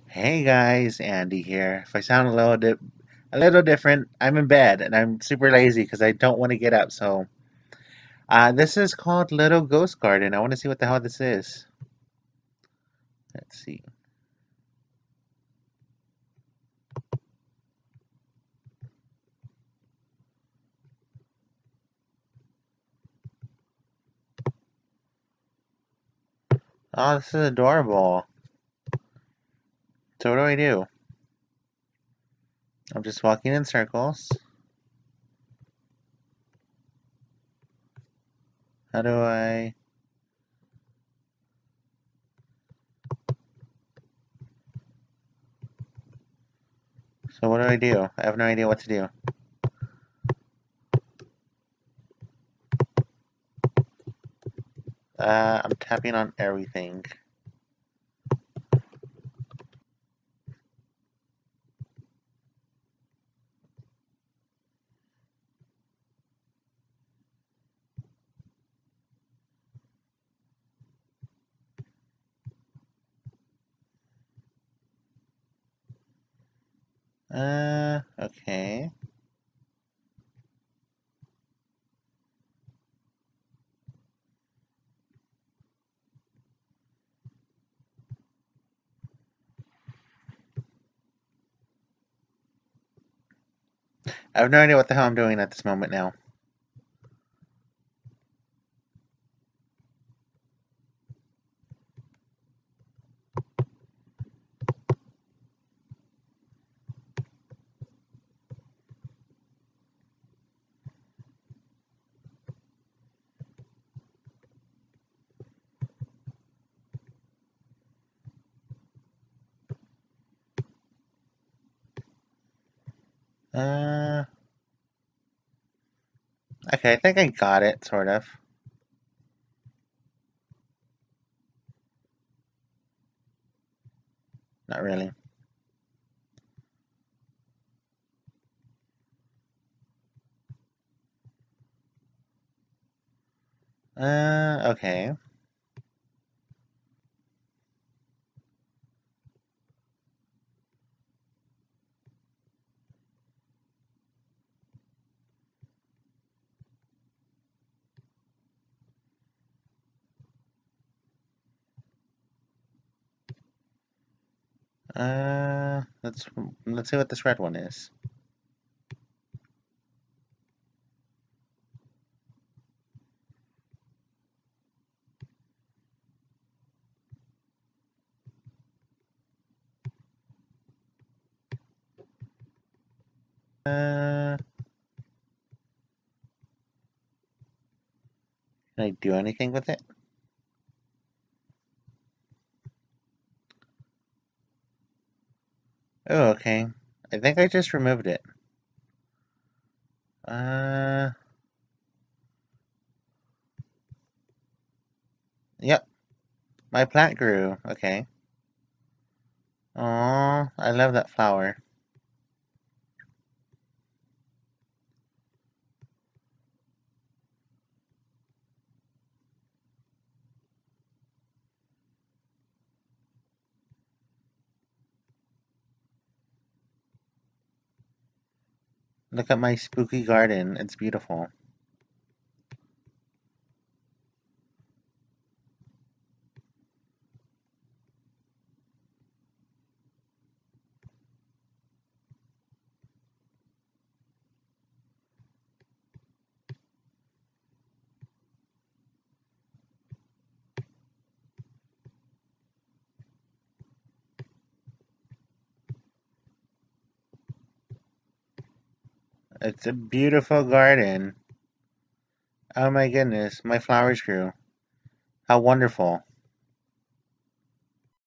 Hey guys, Andy here. If I sound a little different, I'm in bed and I'm super lazy because I don't want to get up. This is called Little Ghost Garden. I want to see what the hell this is. Let's see. Oh, this is adorable. So what do I do? I'm just walking in circles. How do I? So what do I do? I have no idea what to do. I'm tapping on everything. Okay. I have no idea what the hell I'm doing at this moment now. Uh, okay, I think I got it, sort of. Not really. Okay. Let's see what this red one is. Uh, can I do anything with it? Oh, okay. I think I just removed it. Uh, yep. My plant grew. Okay. Oh, I love that flower. Look at my spooky garden. It's beautiful. It's a beautiful garden. Oh my goodness, my flowers grew. How wonderful.